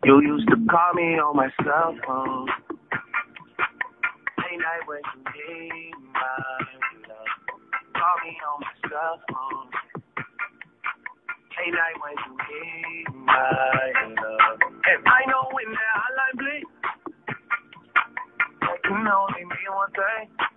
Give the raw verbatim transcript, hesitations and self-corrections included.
You used to call me on my cell phone. Late night when you need my love. Call me on my cell phone. Late night when you need my love. And I know when that hotline bling, that can only mean one thing.